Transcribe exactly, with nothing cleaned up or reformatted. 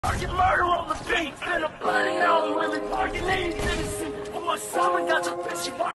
Fucking murder on the beat, been a bloody all the women fucking innocent. Someone got your bitch,